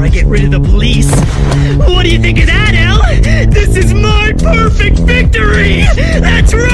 gotta get rid of the police. What do you think of that, Elle? This is my perfect victory! That's right!